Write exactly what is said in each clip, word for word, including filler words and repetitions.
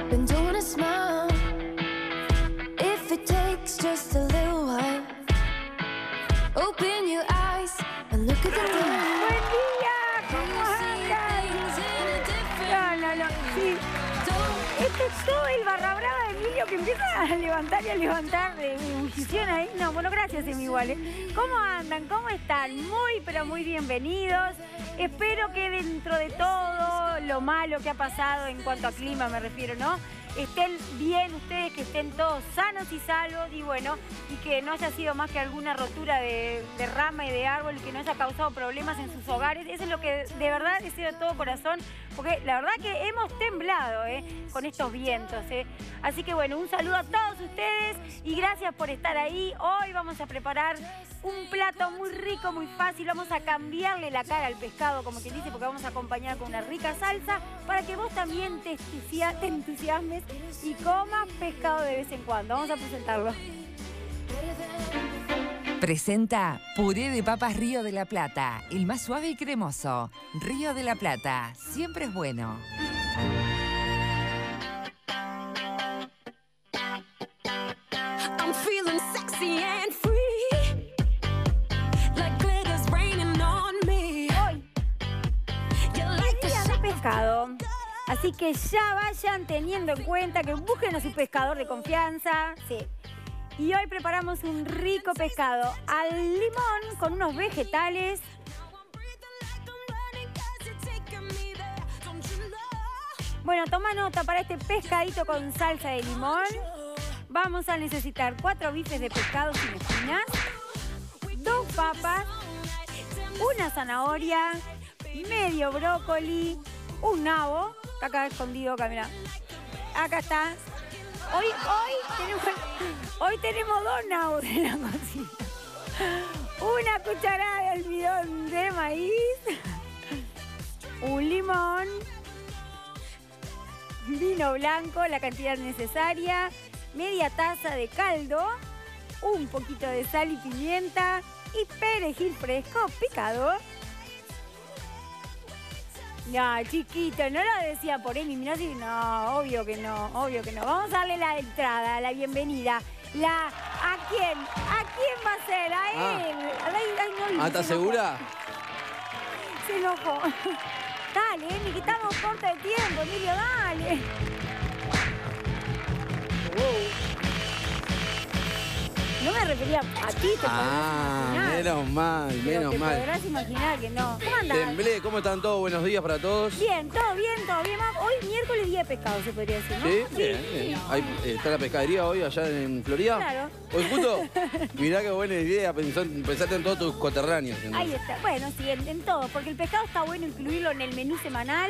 been doing a smile. If it takes just a little while, open your eyes and look at the light. ¡Buen día! ¿Cómo andan? No, no, no. Sí. Este es todo el barra brava de Emilio que empieza a levantar y a levantar de ebullición ahí. No, bueno, gracias, Emi, igual, ¿eh? ¿Cómo andan? ¿Cómo están? Muy, pero muy bienvenidos. Espero que dentro de todo lo malo que ha pasado en cuanto a clima, me refiero, ¿no? Estén bien ustedes, que estén todos sanos y salvos y bueno, y que no haya sido más que alguna rotura de, de rama y de árbol y que no haya causado problemas en sus hogares. Eso es lo que de verdad deseo de todo corazón, porque la verdad que hemos temblado ¿eh? con estos vientos. ¿eh? Así que bueno, un saludo a todos ustedes y gracias por estar ahí. Hoy vamos a preparar un plato muy rico, muy fácil. Vamos a cambiarle la cara al pescado, como quien dice, porque vamos a acompañar con una rica salsa para que vos también te, te entusiasmes y comas pescado de vez en cuando. Vamos a presentarlo. Presenta Puré de Papas Río de la Plata, el más suave y cremoso. Río de la Plata, siempre es bueno. I'm feeling sexy and free, like glitter's raining on me. Hoy, día de pescado. Así que ya vayan teniendo en cuenta que busquen a su pescador de confianza. Sí. Y hoy preparamos un rico pescado al limón con unos vegetales. Bueno, toma nota para este pescadito con salsa de limón. Vamos a necesitar cuatro bifes de pescado sin espinas, dos papas, una zanahoria, medio brócoli, un nabo, acá escondido, acá, mirá. Acá está. Hoy, hoy, tenemos, hoy tenemos dos nabos en la cocina. Una cucharada de almidón de maíz, un limón, vino blanco, la cantidad necesaria, media taza de caldo, un poquito de sal y pimienta y perejil fresco picado. No, chiquito, no lo decía por él, mirá si... No, obvio que no, obvio que no. Vamos a darle la entrada, la bienvenida. La... ¿A quién? ¿A quién va a ser? A él. Ah, ay, ay, no, ¿Ah estás segura? Se enojó. Dale, Emi, que estamos corta de tiempo, Emilio, dale. No me refería a ti, te Ah, podrás imaginar. menos mal, Pero menos te mal. podrás imaginar que no. ¿Cómo andás? Temblé, ¿cómo están todos? Buenos días para todos. Bien, todo bien, todo bien. Hoy miércoles día de pescado, se podría decir, ¿no? ¿Sí? Bien, bien. Ahí, eh, ¿está la pescadería hoy allá en Florida? Claro. Hoy justo, mirá qué buena idea, pensó, pensaste en todos tus coterráneos. ¿no? Ahí está. Bueno, sí, en, en todo, porque el pescado está bueno incluirlo en el menú semanal.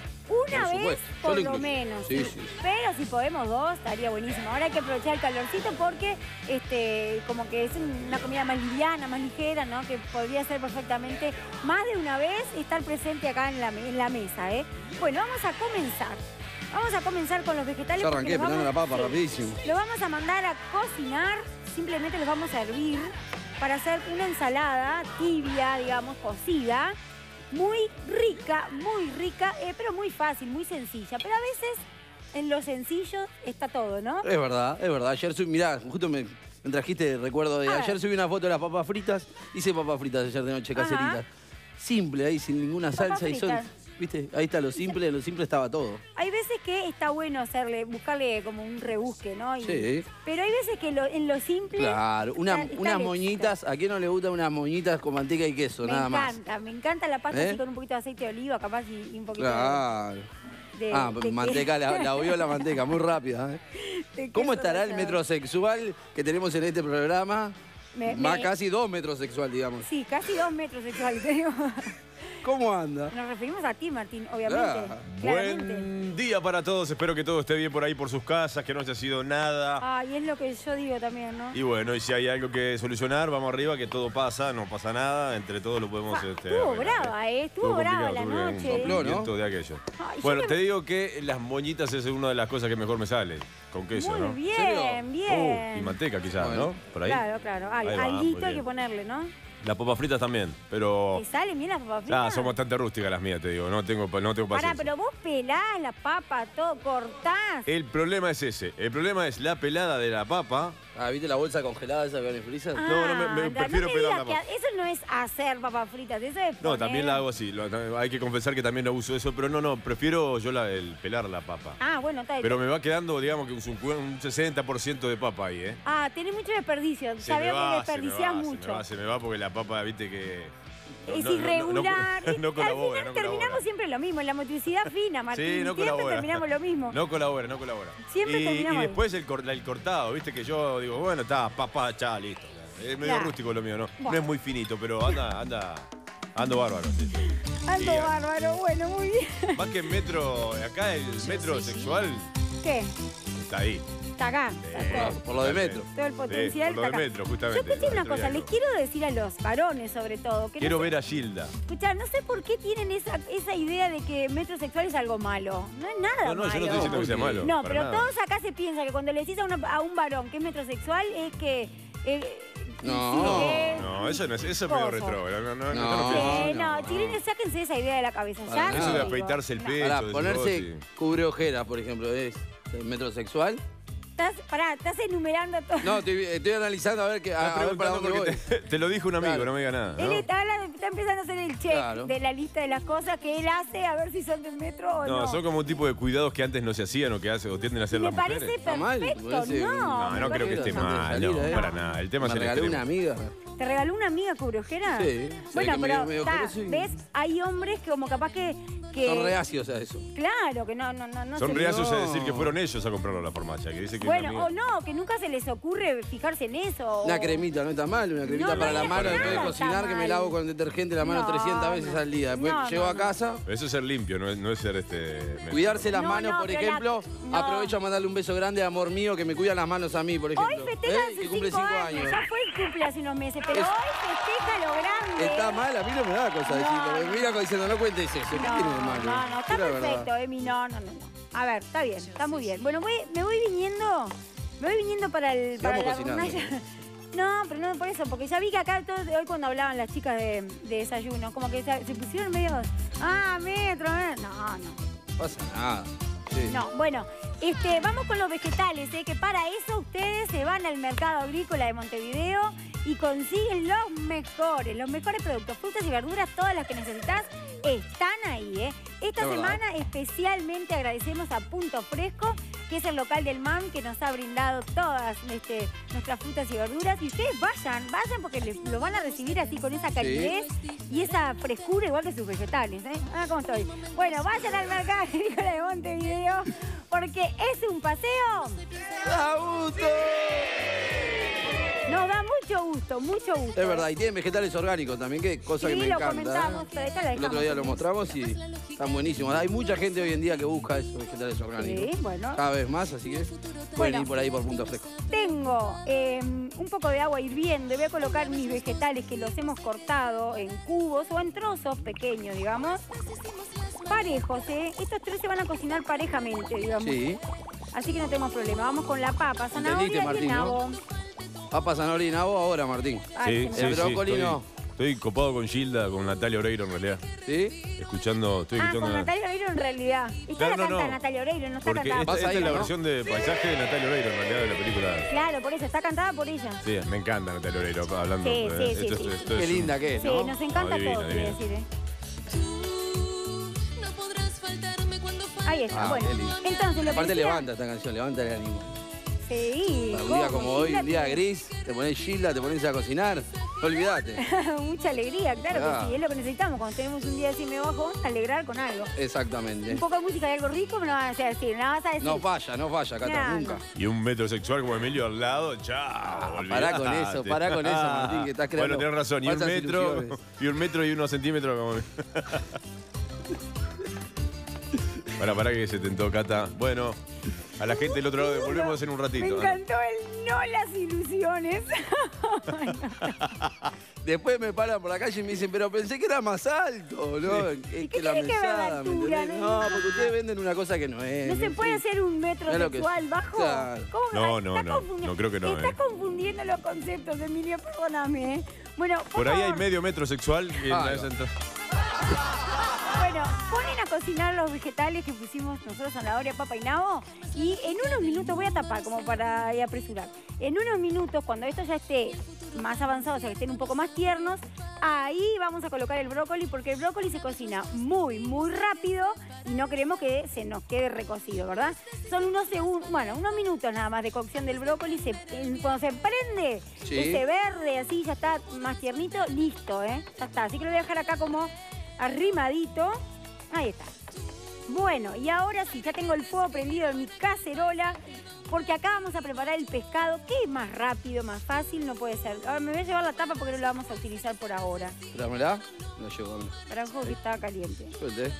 Una Por vez, supuesto, yo por lo lo incluyo. menos. Sí, Sí. sí. Pero si podemos dos, estaría buenísimo. Ahora hay que aprovechar el calorcito porque este, como que es una comida más liviana, más ligera, ¿no? Que podría ser perfectamente más de una vez estar presente acá en la, en la mesa, ¿eh? Bueno, vamos a comenzar. Vamos a comenzar con los vegetales. Yo porque arranqué los pelando la vamos- papa sí, rapidísimo. Lo vamos a mandar a cocinar, simplemente los vamos a hervir para hacer una ensalada tibia, digamos, cocida. Muy rica, muy rica, eh, pero muy fácil, muy sencilla. Pero a veces en lo sencillo está todo, ¿no? Es verdad, es verdad. Ayer subí, mirá, justo me, me trajiste recuerdo de... A ver. Ayer subí una foto de las papas fritas. Hice papas fritas ayer de noche, Ajá. caseritas. Simple ahí, sin ninguna Papas salsa y son... fritas. ¿Viste? Ahí está lo simple, en lo simple estaba todo. Hay veces que está bueno hacerle, buscarle como un rebusque, ¿no? Y- Sí. Pero hay veces que lo- en lo simple... Claro, una- está- está unas el moñitas, ¿a quién no le gustan unas moñitas con manteca y queso? Me Nada más. encanta, me encanta la pasta ¿Eh? así con un poquito de aceite de oliva, capaz, y, y un poquito de- Claro. de... Ah, de manteca, que- la, la obvió la manteca, muy rápida. ¿eh? de ¿Cómo queso estará el rallado. metrosexual que tenemos en este programa? Me- Más me- casi dos metrosexual, digamos. Sí, casi dos metros sexuales, te digo. ¿Cómo anda? Nos referimos a ti, Martín, obviamente. Claro. Claramente. Buen día para todos, espero que todo esté bien por ahí por sus casas, que no haya sido nada. Ay, es lo que yo digo también, ¿no? Y bueno, y si hay algo que solucionar, vamos arriba, que todo pasa, no pasa nada, entre todos lo podemos... Ah, este, estuvo arreglar, brava, ¿eh? Estuvo Estuvo brava complicado, la tuve noche. un Sopló, ¿no? viento de aquello. Ay, yo Bueno, me- te digo que las moñitas es una de las cosas que mejor me sale, con queso, Muy ¿no? bien, serio? bien. Uh, y manteca quizás, Bueno. ¿no? Por ahí. Claro, claro. Al, Ahí va, alguito muy hay que bien. ponerle, ¿no? Las papas fritas también, pero... ¿Te salen bien las papas fritas? Ah, son bastante rústicas las mías, te digo. No tengo, no tengo Pará, paciencia. pero vos pelás la papa, todo, cortás. El problema es ese. El problema es la pelada de la papa. Ah, ¿viste la bolsa congelada esa que van en freezer? Ah, no, no, me- me anda, prefiero no me pelar digas la papa. que Eso no es hacer papas fritas, eso es No, poner- también la hago así. Lo- hay que confesar que también no uso eso, pero no, no, prefiero yo la, el pelar la papa. Ah, bueno, está bien. Pero me va quedando, digamos, que un, cincu- un sesenta por ciento de papa ahí, ¿eh? Ah, tenés mucho desperdicio. Se Ya me veo que va, se me desperdiciás va, se mucho. me va, se me va porque la papa, viste que... no- Es no- no- no- irregular. No, no Al colabora, final no terminamos colabora. siempre lo mismo, en la motricidad fina, Martín. Sí, no siempre colabora. terminamos lo mismo. No colabora, no colabora. Siempre y, terminamos y ahí. después el, cor- el cortado, viste que yo digo, bueno, está, papá, ya, listo. Es medio Claro. rústico lo mío, ¿no? Bueno. No es muy finito, pero anda, anda, ando bárbaro, sí. Ando Y, bárbaro, bueno, muy bien. Más que en metro, acá el metro sexual ¿Qué? está ahí. Está acá. Sí, Está todo. por lo de metro. Todo el Sí, potencial por lo está de acá. metro, Yo justamente. escuché una Metro cosa, y les algo. quiero decir a los varones sobre todo. Que Quiero no sé- ver a Gilda. Escuchá, no sé por qué tienen esa, esa idea de que metrosexual es algo malo. No es nada No, no, malo. yo no estoy diciendo que sea malo. No, para pero nada. todos acá se piensa que cuando le decís a, una- a un varón que es metrosexual es que... eh, No. sí, que- No, eso no es, eso es medio Coso. retrógrado. No, no, no, No. no pienso. Sí, no, no. chilenes, sáquense esa idea de la cabeza. Para Ya nada. Eso de te digo. afeitarse el No. pecho. Para decís ponerse vos, sí. cubre ojeras, por ejemplo, ¿es metrosexual? Estás, pará, estás enumerando todo. No, estoy, estoy analizando a ver, qué, a, Estás a ver para preguntando dónde voy. porque te, te lo dijo un amigo, Claro. no me diga nada. Él ¿no? está, hablando- está empezando a hacer el check Claro. de la lista de las cosas que él hace a ver si son del metro o no. No, son como un tipo de cuidados que antes no se hacían o que hace o tienden a hacer me las parece mujeres. Está mal, perfecto, parece no. un- No, me no creo que parece- esté Antes de mal, salir, no, ¿eh? para nada. El tema Me es el regaló una extremo. amiga. ¿Te regaló una amiga cubriojera? Sí. Bueno, ¿Sabés que pero me- me está, ojeroso y- ¿ves? Hay hombres que como capaz que... que Son reacios a eso. Claro, que no, no, no, no Son se- reacios a No. decir que fueron ellos a comprarlo a la farmacia. Que dice que Bueno, una o amiga- no, que nunca se les ocurre fijarse en eso. o- Una cremita, no está mal, una cremita No, para no la está mano después de nada, cocinar, está que me mal. lavo con detergente la mano No, trescientas veces no. al día. Después No, llego no, a no. casa, Pero eso es ser limpio, no es, no es ser este. cuidarse las No, manos, no, por pero la- ejemplo. no. Aprovecho a mandarle un beso grande a amor mío que me cuida las manos a mí, por ejemplo. Hoy festeja ¿Eh? sus Que cumple cinco cinco años. años. Ya fue el cumple hace unos meses, pero Es- hoy festeja lo grande. Está mal, a mí no me da cosa No, decirlo. Me no. mira como diciendo, no cuentes eso. ¿Qué No, tiene de malo? no, no, está Es la verdad. perfecto, Emi, no, no, no, no. A ver, está bien, está muy bien. Bueno, voy, me voy viniendo, me voy viniendo para el... Para Sigamos la cocinando. rondalla. No, pero no por eso, porque ya vi que acá todo, hoy cuando hablaban las chicas de, de desayuno, como que se, se pusieron medio... Ah, metro, eh. No, no. No pasa nada. Sí. No, bueno, este, vamos con los vegetales, ¿eh? Que para eso ustedes se van al mercado agrícola de Montevideo y consiguen los mejores, los mejores productos, frutas y verduras, todas las que necesitas están ahí, ¿eh? Esta Es verdad. semana especialmente agradecemos a Punto Fresco, que es el local del M A M que nos ha brindado todas este, nuestras frutas y verduras. Y ustedes vayan, vayan porque les- lo van a recibir así con esa calidez y esa frescura igual que sus vegetales, ¿eh? Ah, ¿cómo estoy? Bueno, vayan al mercado agrícola de Montevideo porque es un paseo. ¡Da gusto! Nos da mucho gusto, mucho gusto. Es verdad, y tienen vegetales orgánicos también, que cosa Sí, que me lo encanta. comentamos, ¿eh? pero esta la El otro día dejamos. lo mostramos y están buenísimos. Hay mucha gente hoy en día que busca esos vegetales orgánicos. Sí, bueno. Cada vez más, así que pueden Bueno. ir por ahí por Punto Fresco. Tengo eh, un poco de agua hirviendo y voy a colocar mis vegetales que los hemos cortado en cubos o en trozos pequeños, digamos. Parejos, ¿eh? Estos tres se van a cocinar parejamente, digamos. Sí. Así que no tenemos problema. Vamos con la papa, zanahoria Entendiste, y el Martín, nabo. Papa, zanahoria y nabo ahora, Martín. Ay, Sí, señor. sí, sí. brócoli Estoy, no. estoy copado con Gilda, con Natalia Oreiro en realidad. ¿Sí? Escuchando, estoy Ah, escuchando. con una- Natalia Oreiro en realidad. Esta Claro, la no, canta no. Natalia Oreiro, no está Porque cantada. esta, Vas esta ahí, es la ¿no? versión de paisaje de Natalia Oreiro en realidad de la película. Claro, por eso, está cantada por ella. Sí, me encanta Natalia Oreiro hablando. Sí, eh, sí, sí, esto, sí. esto- esto Qué es un- linda que es, Sí, ¿no? nos encanta No, divina, todo, quiero divina. decir, ¿eh? No podrás faltarme cuando falte. Ahí está, Ah, bueno. qué lindo. Entonces, lo Aparte que decía- levanta esta canción, levanta el ánimo. Sí. Para un día ¿cómo? como hoy, Gilda un día tiene- gris, te pones Gilda, te pones a cocinar, olvídate. Mucha alegría, claro Ah. que sí, es lo que necesitamos. Cuando tenemos un día así medio bajo, alegrar con algo. Exactamente. Un poco de música y algo rico me lo vas a decir, no vas a decir. No falla, no falla, Cata, No, nunca. Y un metrosexual como Emilio al lado, chao. Ah, pará con olvidate. eso, pará con eso, Martín, que estás creando Bueno, tenés razón, y un falsas metro, ilusiones. y un metro y unos centímetros como. Pará, pará que se tentó, Cata. Bueno, A la gente del otro lado, volvemos en un ratito. Me encantó el no las ilusiones. Después me paran por la calle y me dicen, pero pensé que era más alto, ¿no? Es ¿Y que qué la tiene que ver la mesada, ¿me altura, entendés? no? No, porque ustedes venden una cosa que no es. ¿No se puede sé. hacer un metro Claro que sexual sí. bajo? Claro. ¿Cómo? No, Ay, no, estás no. confundiendo- No creo que no, Estás eh. confundiendo los conceptos, Emilio, perdóname. ¿eh? Bueno, por, Por ahí hay favor. medio metro sexual y en Ah, la no. central. Bueno, ponen a cocinar los vegetales que pusimos nosotros, zanahoria, papa y nabo, y en unos minutos, voy a tapar como para apresurar, en unos minutos, cuando esto ya esté más avanzado, o sea, que estén un poco más tiernos, ahí vamos a colocar el brócoli, porque el brócoli se cocina muy, muy rápido y no queremos que se nos quede recocido, ¿verdad? Son unos segundos, bueno, unos minutos nada más de cocción del brócoli, se, cuando se prende Sí. ese verde, así ya está más tiernito, listo, ¿eh? Ya está, así que lo voy a dejar acá como arrimadito. Ahí está. Bueno, y ahora sí, ya tengo el fuego prendido en mi cacerola, porque acá vamos a preparar el pescado, que es más rápido, más fácil, no puede ser. Ahora me voy a llevar la tapa porque no la vamos a utilizar por ahora. Dámela. No llegó a mí. Para un juego que estaba caliente. Suelte.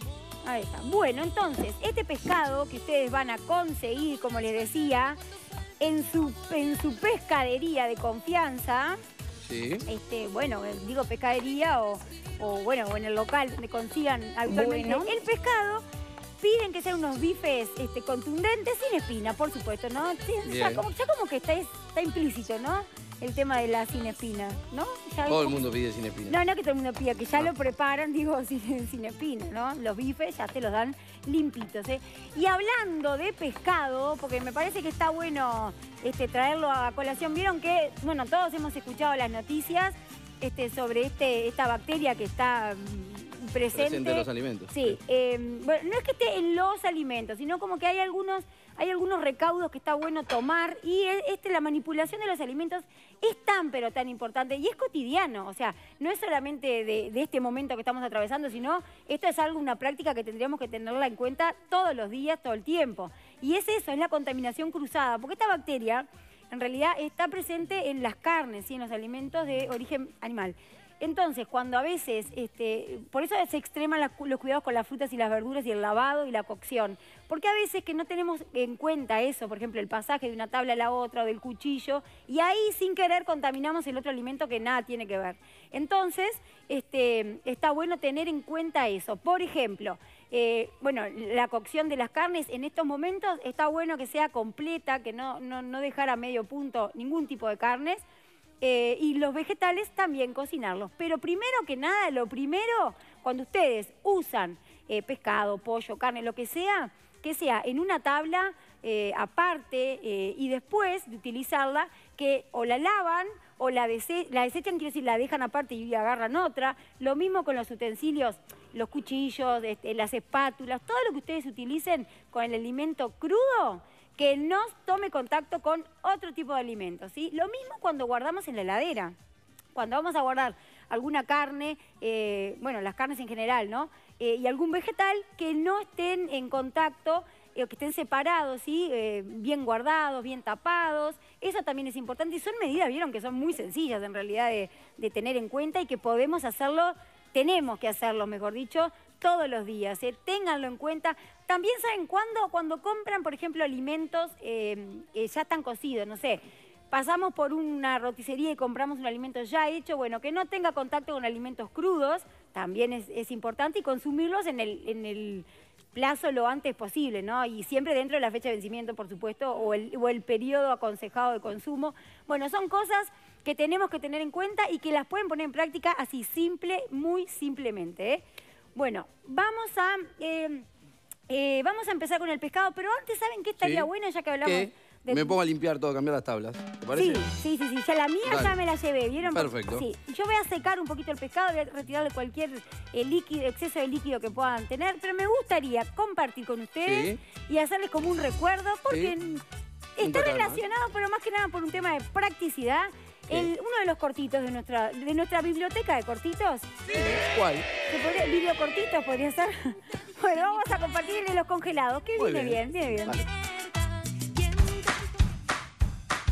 Ahí está. Bueno, entonces, este pescado que ustedes van a conseguir, como les decía, en su, en su pescadería de confianza, Sí. este, bueno, eh, digo pescadería o, o, bueno, o en el local donde consigan habitualmente Bueno. el pescado, piden que sean unos bifes este, contundentes, sin espina, por supuesto, ¿no? Sí, Ya Bien. como, ya como que está, está implícito, ¿no? El tema de la sin espina, ¿no? Ya Todo el como- mundo pide sin espina. No, no que todo el mundo pida, que ya Ah. lo preparan, digo, sin, sin espina, ¿no? Los bifes ya te los dan limpitos, ¿eh? Y hablando de pescado, porque me parece que está bueno este, traerlo a colación, vieron que, bueno, todos hemos escuchado las noticias este, sobre este, esta bacteria que está mm, presente. Presente en los alimentos. Sí, eh, bueno, no es que esté en los alimentos, sino como que hay algunos, hay algunos recaudos que está bueno tomar y e- este, la manipulación de los alimentos es tan pero tan importante y es cotidiano, o sea, no es solamente de, de este momento que estamos atravesando, sino esto es algo, una práctica que tendríamos que tenerla en cuenta todos los días, todo el tiempo. Y es eso, es la contaminación cruzada, porque esta bacteria en realidad está presente en las carnes y en los alimentos de origen animal. Entonces, cuando a veces, este, por eso se extreman las- los cuidados con las frutas y las verduras y el lavado y la cocción, porque a veces que no tenemos en cuenta eso, por ejemplo, el pasaje de una tabla a la otra o del cuchillo, y ahí sin querer contaminamos el otro alimento que nada tiene que ver. Entonces, este, está bueno tener en cuenta eso. Por ejemplo, eh, bueno, la cocción de las carnes en estos momentos está bueno que sea completa, que no, no, no dejar a medio punto ningún tipo de carnes. Eh, y los vegetales también cocinarlos. Pero primero que nada, lo primero, cuando ustedes usan eh, pescado, pollo, carne, lo que sea, que sea en una tabla eh, aparte eh, y después de utilizarla, que o la lavan o la, dese la desechan, quiero decir, la dejan aparte y agarran otra. Lo mismo con los utensilios, los cuchillos, este, las espátulas, todo lo que ustedes utilicen con el alimento crudo, que no tome contacto con otro tipo de alimentos, ¿sí? Lo mismo cuando guardamos en la heladera. Cuando vamos a guardar alguna carne, eh, bueno, las carnes en general, ¿no? Eh, y algún vegetal que no estén en contacto, eh, que estén separados, ¿sí? Eh, bien guardados, bien tapados. Eso también es importante y son medidas, vieron, que son muy sencillas en realidad de, de tener en cuenta y que podemos hacerlo, tenemos que hacerlo, mejor dicho, todos los días, ¿eh? Ténganlo en cuenta. También saben cuándo, cuando compran, por ejemplo, alimentos eh, eh, ya están cocidos, no sé, pasamos por una roticería y compramos un alimento ya hecho, bueno, que no tenga contacto con alimentos crudos, también es, es importante, y consumirlos en el, en el plazo lo antes posible, ¿no? Y siempre dentro de la fecha de vencimiento, por supuesto, o el, o el periodo aconsejado de consumo. Bueno, son cosas que tenemos que tener en cuenta y que las pueden poner en práctica así simple, muy simplemente, ¿eh? Bueno, vamos a, eh, eh, vamos a empezar con el pescado, pero antes, ¿saben qué estaría Sí. bueno ya que hablamos? ¿Qué? de- Me pongo a limpiar todo, a cambiar las tablas. ¿Te parece? Sí, sí, sí, sí, ya la mía Dale. ya me la llevé, ¿vieron? Perfecto. Sí, yo voy a secar un poquito el pescado, voy a retirarle cualquier eh, líquido, exceso de líquido que puedan tener, pero me gustaría compartir con ustedes y hacerles como un recuerdo, porque Sí. está Un total, ¿no? relacionado, pero más que nada por un tema de practicidad. El, uno de los cortitos de nuestra, de nuestra biblioteca de cortitos, ¿Cuál? ¿se podría, video cortitos podría ser? Bueno, vamos a compartir el de los congelados, que Muy viene bien, bien. viene bien. Vale.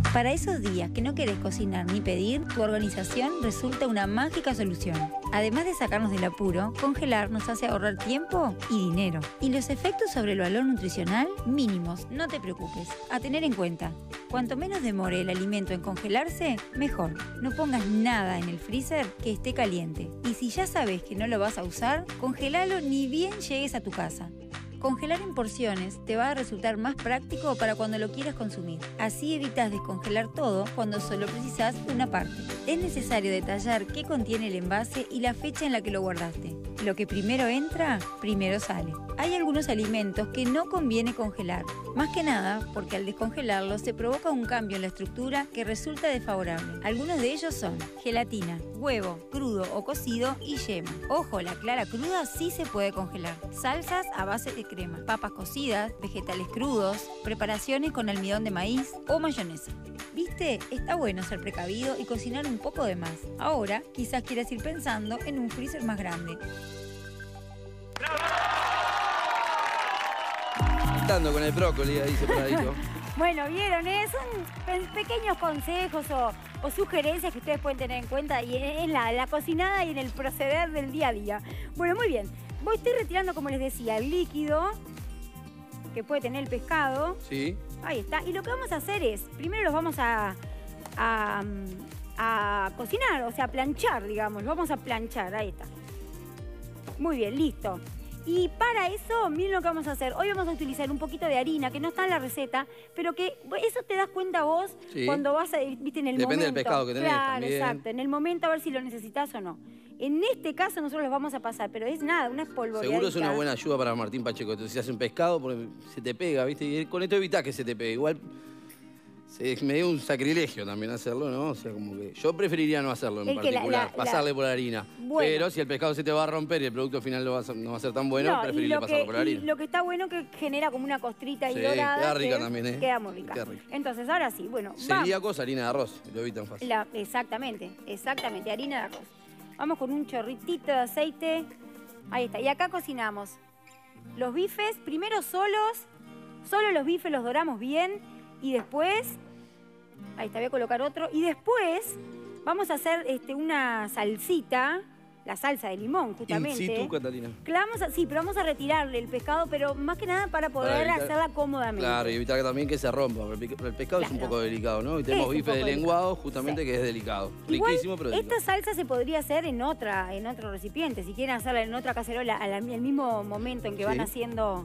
Para esos días que no querés cocinar ni pedir, tu organización resulta una mágica solución. Además de sacarnos del apuro, congelar nos hace ahorrar tiempo y dinero. Y los efectos sobre el valor nutricional, mínimos, no te preocupes. A tener en cuenta, cuanto menos demore el alimento en congelarse, mejor. No pongas nada en el freezer que esté caliente. Y si ya sabes que no lo vas a usar, congelalo ni bien llegues a tu casa. Congelar en porciones te va a resultar más práctico para cuando lo quieras consumir. Así evitas descongelar todo cuando solo precisas una parte. Es necesario detallar qué contiene el envase y la fecha en la que lo guardaste. Lo que primero entra, primero sale. Hay algunos alimentos que no conviene congelar, más que nada porque al descongelarlos se provoca un cambio en la estructura que resulta desfavorable. Algunos de ellos son gelatina, huevo, crudo o cocido y yema. Ojo, la clara cruda sí se puede congelar. Salsas a base de crema, papas cocidas, vegetales crudos, preparaciones con almidón de maíz o mayonesa. ¿Viste? Está bueno ser precavido y cocinar un poco de más. Ahora, quizás quieras ir pensando en un freezer más grande. Estando con el brócoli, ahí separadito. Bueno, vieron, ¿eh? Son pe pequeños consejos o, o sugerencias que ustedes pueden tener en cuenta y en, en la, la cocinada y en el proceder del día a día. Bueno, muy bien. Voy, estoy retirando, como les decía, el líquido que puede tener el pescado. Sí. Ahí está. Y lo que vamos a hacer es, primero los vamos a, a, a cocinar, o sea, a planchar, digamos. Los vamos a planchar, ahí está. Muy bien, listo. Y para eso, miren lo que vamos a hacer. Hoy vamos a utilizar un poquito de harina, que no está en la receta, pero que eso te das cuenta vos sí. cuando vas a, viste, en el Depende momento. Depende del pescado que tenés Claro, también. Exacto. En el momento a ver si lo necesitas o no. En este caso nosotros los vamos a pasar, pero es nada, una espolvoreadita. Seguro es una buena ayuda para Martín Pacheco. Entonces, si hace un pescado, porque se te pega, ¿viste? Y con esto evitás que se te pegue. Igual se, me dio un sacrilegio también hacerlo, ¿no? O sea, como que yo preferiría no hacerlo en el particular, la, la, pasarle la... por harina. Bueno. Pero si el pescado se te va a romper y el producto final no va a, no va a ser tan bueno, no, preferiría pasarlo que, por harina. Y lo que está bueno es que genera como una costrita ahí sí, dorada. queda rica que también, ¿eh? Queda muy rica. Queda rica. Entonces, ahora sí, bueno. Celíacos, harina de arroz, lo evitan fácil. La, exactamente, exactamente, harina de arroz. Vamos con un chorritito de aceite. Ahí está. Y acá cocinamos los bifes, primero solos, solo los bifes los doramos bien y después, ahí está, voy a colocar otro, y después vamos a hacer este, una salsita, la salsa de limón, justamente. In situ, Catalina. Vamos a, sí, pero vamos a retirarle el pescado, pero más que nada para poder para evitar, hacerla cómodamente. Claro, y evitar también que se rompa. El pescado claro. es un poco delicado, ¿no? Y tenemos bife de lenguado, justamente, sí. que es delicado. Igual, riquísimo, pero delicado. Esta salsa se podría hacer en otra, en otro recipiente. Si quieren hacerla en otra cacerola, al, al mismo momento en que van sí. haciendo...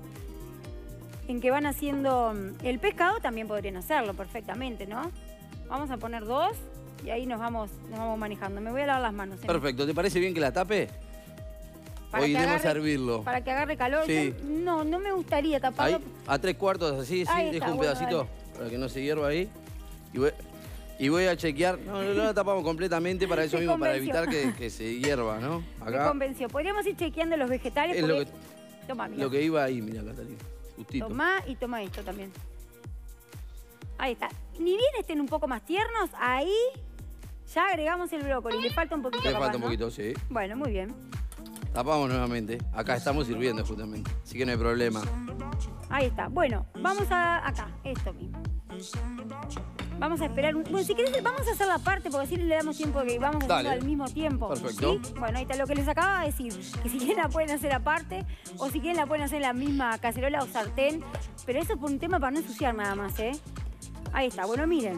En que van haciendo el pescado, también podrían hacerlo perfectamente, ¿no? Vamos a poner dos y ahí nos vamos, nos vamos manejando. Me voy a lavar las manos. ¿eh? Perfecto. ¿Te parece bien que la tape? Para o iremos agarre, a hervirlo. Para que agarre calor. Sí. Yo, no, no me gustaría taparlo. Ahí, a tres cuartos así, sí, ahí dejo está, un bueno, pedacito dale. para que no se hierva ahí. Y voy, y voy a chequear. No, no, no la tapamos completamente para eso Me mismo, convenció. para evitar que, que se hierva, ¿no? Acá. Me convenció. Podríamos ir chequeando los vegetales. Es porque... lo que, Toma, mira. lo que iba ahí, mira, Catalina. Justito. Tomá y toma esto también. Ahí está. Ni bien estén un poco más tiernos, ahí ya agregamos el brócoli. Le falta un poquito. Le capaz, falta un ¿no? poquito, sí. Bueno, muy bien. Tapamos nuevamente. Acá estamos sirviendo justamente. Así que no hay problema. Ahí está. Bueno, vamos a acá. Esto mismo. Vamos a esperar un... Bueno, si querés, vamos a hacer la parte porque así le damos tiempo de que vamos a hacerlo al mismo tiempo. Perfecto. ¿Sí? Bueno, ahí está lo que les acababa de decir. Que si quieren la pueden hacer aparte o si quieren la pueden hacer en la misma cacerola o sartén. Pero eso es por un tema para no ensuciar nada más, ¿eh? Ahí está. Bueno, miren.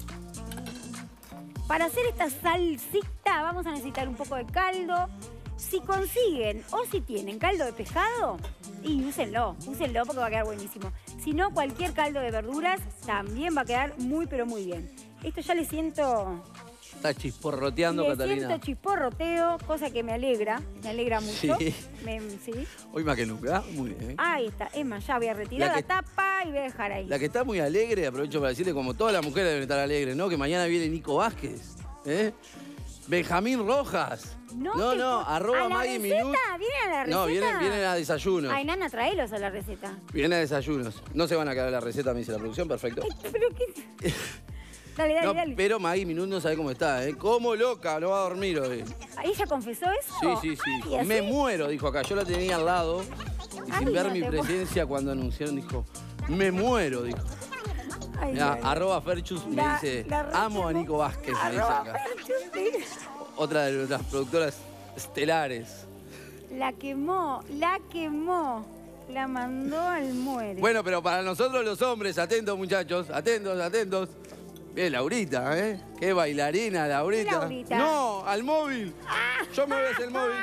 Para hacer esta salsita vamos a necesitar un poco de caldo. Si consiguen o si tienen caldo de pescado, y úsenlo, úsenlo porque va a quedar buenísimo. Si no, cualquier caldo de verduras también va a quedar muy, pero muy bien. Esto ya le siento... Está chisporroteando, le Catalina. siento chisporroteo, cosa que me alegra, me alegra mucho. Sí. Me, ¿sí? Hoy más que nunca, muy bien. Ahí está, es más, ya voy a retirar la, la que, tapa y voy a dejar ahí. La que está muy alegre, aprovecho para decirle, como todas las mujeres deben estar alegres, ¿no? Que mañana viene Nico Vázquez, ¿eh? Benjamín Rojas. No, no, no, arroba Maggie Minut. ¿Vienen a la receta? No, vienen, vienen a desayunos. Ay, nana, traelos a la receta. Vienen a desayunos. No se van a quedar a la receta, me dice la producción, perfecto. Ay, pero qué... Dale, dale, no, dale. Pero Maggie Minut no sabe cómo está, ¿eh? Como loca, no va a dormir hoy. ¿Ella confesó eso? Sí, sí, sí. Ay, me muero, dijo acá. Yo la tenía al lado y Ay, sin ver no mi te presencia cuando anunciaron, dijo, me muero, dijo. Ay, Mirá, bueno. arroba Ferchus me La- dice, la amo a requemó. Nico Vázquez, me dice Arroba acá. Ferchus, sí. Otra de nuestras productoras estelares. La quemó, la quemó. La mandó al muere. Bueno, pero para nosotros los hombres, atentos muchachos, atentos, atentos. Bien, Laurita, ¿eh? Qué bailarina, Laurita. Laurita? No, al móvil. Yo me voy hacia el móvil.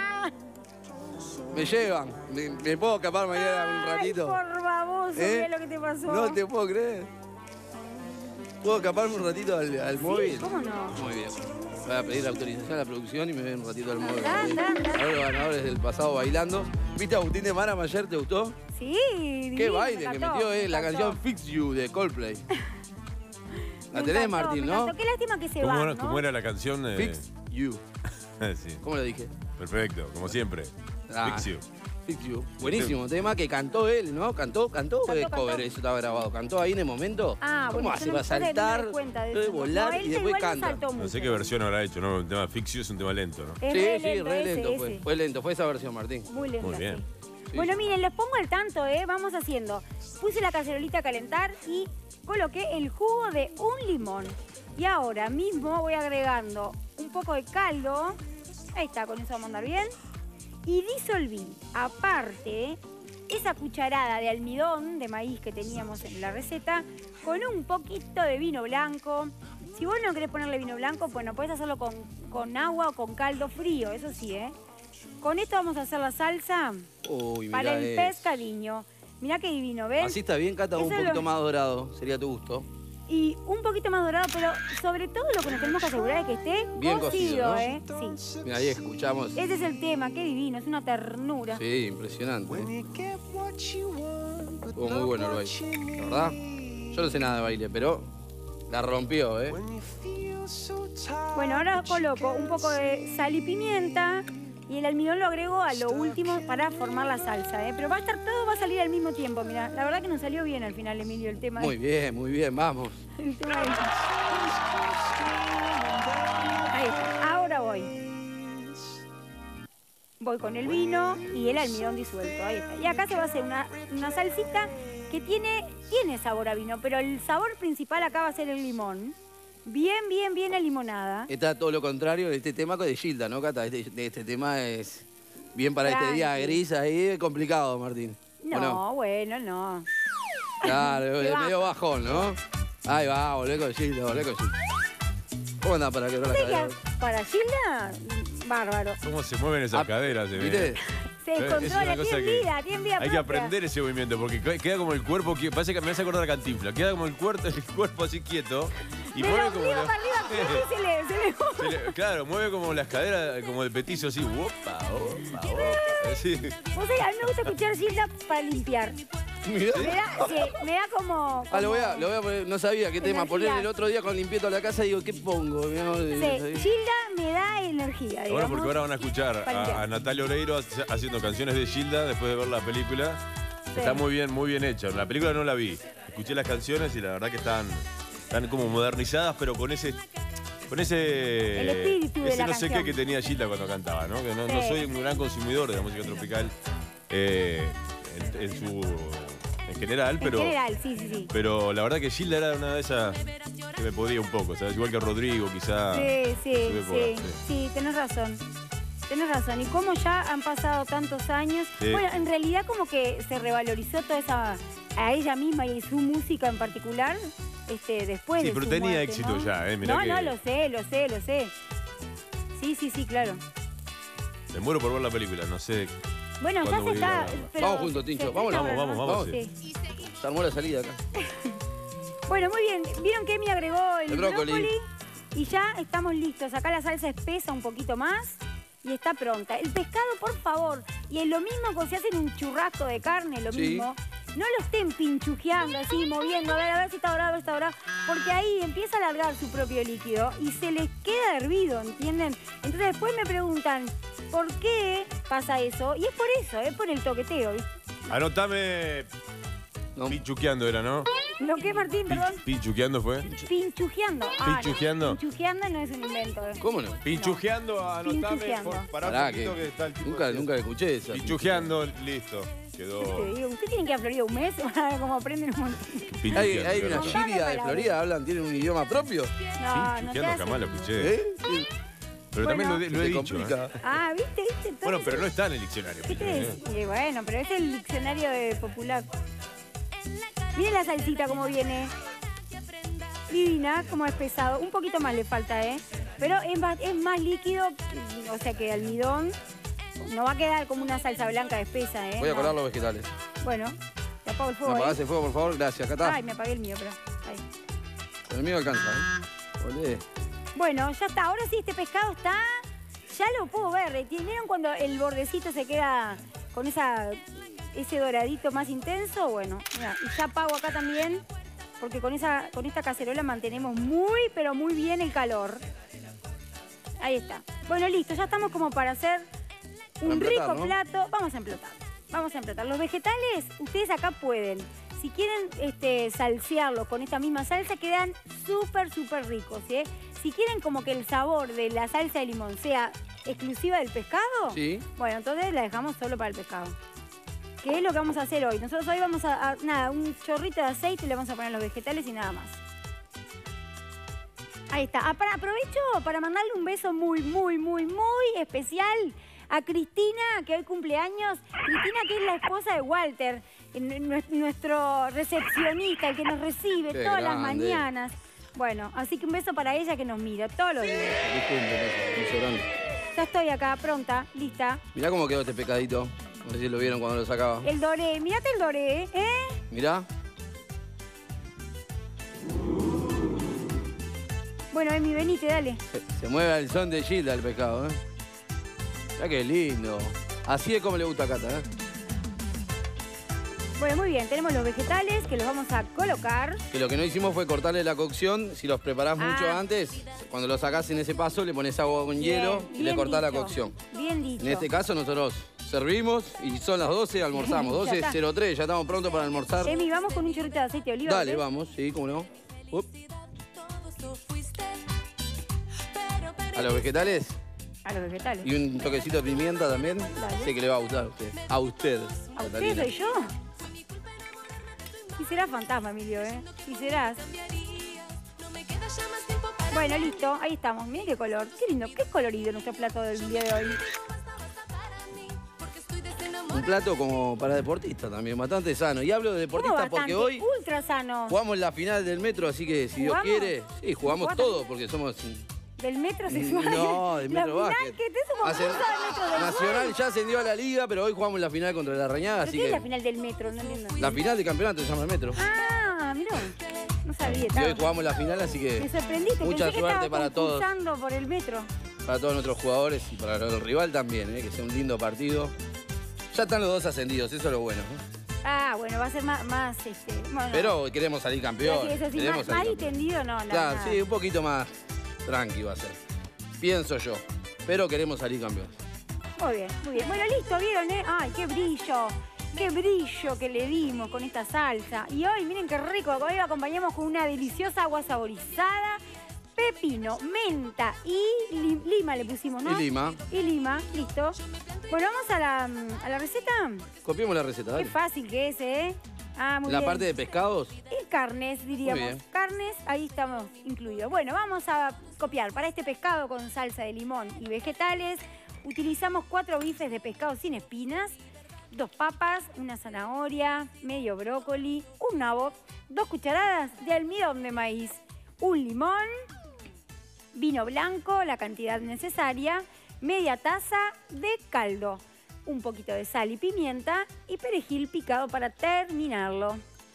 Me llevan. ¿Me, me puedo escapar mañana un ratito? Ay, por baboso, ¿Eh? mira lo que te pasó. No te puedo creer. ¿Puedo escaparme un ratito al, al móvil? ¿cómo no? Muy bien. Voy a pedir autorización a la producción y me voy un ratito al móvil. Anda, anda, anda. A ver los ganadores del pasado bailando. ¿Viste a Agustín de Mara ayer? ¿Te gustó? Sí, Qué divino, baile me que encantó, metió me eh, la encantó. canción Fix You de Coldplay. La Me tenés, encantó, Martín, me ¿no? encantó. Qué lástima que se ¿Cómo, va, era, ¿no? cómo era la canción? Eh, Fix You. sí, ¿Cómo lo dije? perfecto, como siempre. Ah. Fix you. Fix You. Buenísimo tema que cantó él, ¿no? ¿Cantó? ¿Cantó? Cantó, ¿O es cantó. cover? Eso estaba grabado. ¿Cantó ahí en el momento? Ah, ¿Cómo bueno, hace? yo no- Va a yo no me saltar, doy cuenta de puede eso. volar No, él y después igual no canta. saltó No mucho. sé qué versión habrá hecho, ¿no? El tema Fix You es un tema lento, ¿no? Es Sí, re sí, lento re ese, lento fue. ese. Fue lento, fue esa versión, Martín. Muy lento. Muy bien. Sí, Bueno, sí. miren, les pongo al tanto, ¿eh? Vamos haciendo. Puse la cacerolita a calentar y coloqué el jugo de un limón. Y ahora mismo voy agregando un poco de caldo. Ahí está, con eso vamos a andar bien. Y disolví, aparte, esa cucharada de almidón de maíz que teníamos en la receta con un poquito de vino blanco. Si vos no querés ponerle vino blanco, bueno, podés hacerlo con, con agua o con caldo frío, eso sí, ¿eh? Con esto vamos a hacer la salsa Uy, mirá para el eso. pescadillo. Mirá qué divino, ¿ves? Así está bien, Cata, un Eso es poquito lo- más dorado. Sería tu gusto. Y un poquito más dorado, pero sobre todo lo que nos tenemos que asegurar es que esté Bien cocido, cocido, ¿no? ¿eh? Sí. Mira, ahí escuchamos. Ese es el tema, qué divino, es una ternura. Sí, impresionante. ¿eh? Estuvo muy bueno el baile, ¿verdad? Yo no sé nada de baile, pero la rompió, ¿eh? Bueno, ahora coloco un poco de sal y pimienta y el almidón lo agrego a lo último para formar la salsa, ¿eh? Pero va a estar todo, va a salir al mismo tiempo, mira. La verdad que nos salió bien al final, Emilio, el tema. Muy bien, muy bien, vamos. El tema de- Ahí está, ahora voy. Voy con el vino y el almidón disuelto, ahí está. Y acá se va a hacer una, una salsita que tiene, tiene sabor a vino, pero el sabor principal acá va a ser el limón. Bien, bien, bien a limonada. Está todo lo contrario de este tema de Gilda, ¿no, Cata? Este, de este tema es bien para este día Tranqui. gris ahí, complicado, Martín. ¿O No, bueno, no. Claro, Te es baja. medio bajón, ¿no? Ahí va, volvé con Gilda, volvé con Gilda. ¿Cómo anda para quebrar la ¿Sabes cadera? que para Gilda, bárbaro. ¿Cómo se mueven esas Ah, caderas? eh? ¿Viste? Se Es una descontrola, cosa tiene que vida, tiene vida Hay que propia. aprender ese movimiento porque que- queda como el cuerpo, que- parece que me hace acordar a Cantinflas, queda como el cuerpo, el cuerpo así quieto y Del mueve como ombligo la- para arriba, sí, se le, se le... se le- claro, mueve como las caderas, como el petizo así, opa, opa, opa, así. Vos sabés, a mí me gusta escuchar Gilda para limpiar. Mirá. Me da, sí, me da como... Ah, lo voy a, como- lo voy a poner, no sabía qué tema Energía. poner el otro día cuando limpié toda la casa digo, ¿qué pongo? Mirá, Sí, Gilda me da energía, digamos. Ahora porque ahora van a escuchar para limpiar. a, a Natalia Oreiro hace- haciendo canciones de Gilda después de ver la película. Sí. Está muy bien, muy bien hecha. La película no la vi. Escuché las canciones y la verdad que están, están como modernizadas, pero con ese con ese El espíritu de ese la no sé qué canción. que tenía Gilda cuando cantaba, ¿no? Que no, no Sí. soy un gran consumidor de la música tropical eh, en, en su en general, En pero general, sí, sí, sí. pero la verdad que Gilda era una de esas que me podía un poco, ¿sabes? Igual que Rodrigo, quizá. Sí, sí, en su época, sí, sí, tenés razón. Tenés razón. Y como ya han pasado tantos años, Sí. bueno, en realidad como que se revalorizó toda esa, a ella misma y su música en particular, este, después Sí, de pero su tenía muerte, éxito ¿no? ya, ¿eh? Mirá no, que- no, lo sé, lo sé, lo sé. Sí, sí, sí, claro. Me muero por ver la película, no sé. Bueno, ya ¿Cuándo se voy a ir a está... verla? pero Vamos juntos, Tincho, se vámonos. estrena Vamos, ahora, vamos, ¿no? vamos, Sí. Se armó la salida acá. Bueno, muy bien. Vieron que Emi agregó el, El brócoli. brócoli y ya estamos listos. Acá la salsa espesa un poquito más y está pronta. El pescado, por favor. Y es lo mismo cuando se hacen un churrasco de carne, lo Sí. mismo. No lo estén pinchujeando así, moviendo, a ver, a ver si está dorado, a ver si está dorado. Porque ahí empieza a alargar su propio líquido y se les queda hervido, ¿entienden? Entonces después me preguntan, ¿por qué pasa eso? Y es por eso, es por el toqueteo, ¿viste? Anotame. No. Pichuqueando era, ¿no? ¿Lo que, Martín, Pi- perdón? Pichuqueando fue. Pinchujeando. Ah, no. Pinchujeando. Pinchujeando no es un invento. ¿eh? ¿Cómo no? Pinchujeando, anotame. Pinchujeando. por- Pará un Pará, poquito que que está el tipo nunca, de- nunca la escuché esa. Pinchujeando, listo. Quedó... Te digo, usted tiene que ir a Florida un mes para ver cómo aprenden un montón. Hay, hay una Montón de giria de palabras. Florida, hablan, tienen un idioma propio. No, Sí, no te chuqueando jamás lo hacen. escuché. ¿Eh? Sí. Pero Bueno, también lo, he- lo he Se dicho. complica. ¿eh? Ah, ¿viste? ¿viste? Entonces, Bueno, pero no está en el diccionario. ¿Qué Pichín, crees? ¿eh? Y bueno, pero es el diccionario de popular. Miren la salsita como viene. Divina, como es pesado. Un poquito más le falta, ¿eh? Pero es más, es más líquido, o sea que almidón no va a quedar como una salsa blanca espesa, ¿eh? Voy a No. colar los vegetales. Bueno, te apago el ¿Me fuego. apagás ¿eh? el fuego, por favor? Gracias, acá está. Ay, me apagué el mío, pero. Ahí. El mío alcanza, ¿eh? Olé. Bueno, ya está. Ahora sí, este pescado está. Ya lo puedo ver. ¿Vieron cuando el bordecito se queda con esa, ese doradito más intenso? Bueno, mira, y ya apago acá también, porque con, esa, con esta cacerola mantenemos muy, pero muy bien el calor. Ahí está. Bueno, listo. Ya estamos como para hacer un Para rico emplotar, ¿no? plato. Vamos a emplotar. Vamos a emplotar. Los vegetales, ustedes acá pueden. Si quieren este, salsearlos con esta misma salsa, quedan súper, súper ricos, ¿eh? Si quieren como que el sabor de la salsa de limón sea exclusiva del pescado, Sí. bueno, entonces la dejamos solo para el pescado. ¿Qué es lo que vamos a hacer hoy? Nosotros hoy vamos a, a- nada, un chorrito de aceite, le vamos a poner los vegetales y nada más. Ahí está. Ah, para- aprovecho para mandarle un beso muy, muy, muy, muy especial a Cristina, que hoy cumple años. Cristina, que es la esposa de Walter, en- nue- nuestro recepcionista, el que nos recibe Qué todas las grande. mañanas. Bueno, así que un beso para ella que nos mira todos los días. Disculpe, un beso grande. Ya estoy acá, pronta, lista. Mirá cómo quedó este pescadito. No sé si lo vieron cuando lo sacaba. El doré, mirate el doré, ¿eh? Mirá. Bueno, Emi, venite, dale. Se, se mueve al son de Gilda el pescado, ¿eh? Mirá qué lindo. Así es como le gusta a Cata, ¿eh? Bueno, muy bien, tenemos los vegetales que los vamos a colocar. Que lo que no hicimos fue cortarle la cocción. Si los preparás Ah. mucho antes, cuando lo sacás en ese paso, le pones agua con hielo Bien, y le bien cortás la dicho, cocción. Bien dicho. En este caso nosotros servimos y son las doce, almorzamos. Ya doce está. cero tres, ya estamos prontos para almorzar. Emi, vamos con un chorrito de aceite de oliva. Dale, ¿ves? vamos, sí, cómo no. Up. A los vegetales A los vegetales. y un toquecito de pimienta también. Dale. Sé que le va a gustar a usted. A usted. ¿A usted Catalina. soy yo? Y serás fantasma, Emilio, ¿eh? Y serás. Bueno, listo, ahí estamos. Miren qué color. Qué lindo, qué colorido nuestro plato del día de hoy. Un plato como para deportista también, bastante sano. Y hablo de ¿Cómo deportista porque bastante? hoy Ultra sano. jugamos la final del metro, así que si Dios ¿Jugamos? quiere, sí, jugamos ¿Jugás todo también? porque somos... Del metro sexual. No, del metro La final básquet. que te somos Hace- cosas del metro del Nacional gol. ya ascendió a la liga, pero hoy jugamos la final contra la Rañada, ¿Pero así qué es que... la final del metro? No entiendo. La final del campeonato se llama el metro. Ah, mirá. No sabía. Y hoy estaba- jugamos la final, así Me que sorprendiste. mucha Pensé que suerte estaba para todos. concursando por el metro. Para todos nuestros jugadores y para el rival también, ¿eh? Que sea un lindo partido. Ya están los dos ascendidos, eso es lo bueno. ¿eh? Ah, bueno, va a ser más, más este, bueno, Pero queremos salir sí, campeón. eso sí, queremos más, salir más campeón. distendido no, la Claro, nada. sí, un poquito más tranqui va a ser. Pienso yo. Pero queremos salir campeones. Muy bien, muy bien. Bueno, listo, ¿vieron, eh? Ay, qué brillo, qué brillo que le dimos con esta salsa. Y hoy, miren qué rico, hoy lo acompañamos con una deliciosa agua saborizada, pepino, menta y li- lima le pusimos, ¿no? Y lima. Y lima, listo. Bueno, vamos a la, a la receta. Copiemos la receta, Qué dale. fácil que es, ¿eh? Ah, muy La bien. parte de pescados, Y carnes, diríamos. Muy bien. Carnes, ahí estamos incluidos. Bueno, vamos a copiar. Para este pescado con salsa de limón y vegetales, utilizamos cuatro bifes de pescado sin espinas, dos papas, una zanahoria, medio brócoli, un nabo, dos cucharadas de almidón de maíz, un limón, vino blanco, la cantidad necesaria, media taza de caldo, un poquito de sal y pimienta y perejil picado para terminarlo.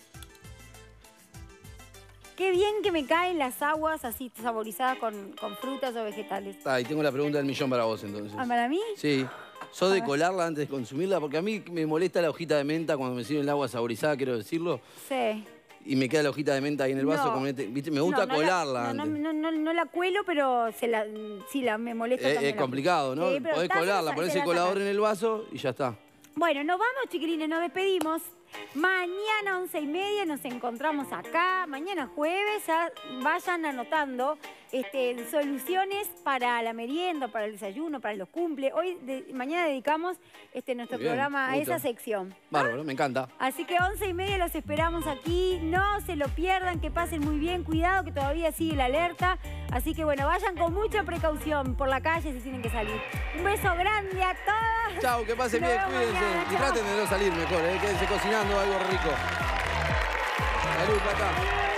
Qué bien que me caen las aguas así saborizadas con, con frutas o vegetales. Ah, y tengo la pregunta del millón para vos entonces. ¿Ah, para mí? Sí. ¿Sos A de ver. colarla antes de consumirla? Porque a mí me molesta la hojita de menta cuando me sirven el agua saborizada, quiero decirlo. Sí. Y me queda la hojita de menta ahí en el vaso. No. como este- ¿viste? Me gusta No, no la- colarla no, no, antes. no, no, no la cuelo, pero se la, sí, la, me molesta Es, también es la- complicado, ¿no? Sí, pero Podés está, se colarla, la- ponés se el la colador saca. en el vaso y ya está. Bueno, nos vamos, chiquilines, nos despedimos. Mañana, once y media, nos encontramos acá. Mañana jueves, ya vayan anotando este, soluciones para la merienda, para el desayuno, para los cumple. Hoy, de, mañana dedicamos este, nuestro Muy bien, programa a me gusta. esa sección. Bárbaro, me encanta. Así que once y media los esperamos aquí. No se lo pierdan, que pasen muy bien. Cuidado que todavía sigue la alerta. Así que bueno, vayan con mucha precaución por la calle si tienen que salir. Un beso grande a todas. Chao, que pasen Nos bien, vemos cuídense. mañana, Y chao. traten de no salir mejor, ¿eh? Quédense cocinando algo rico. Salud, Plata.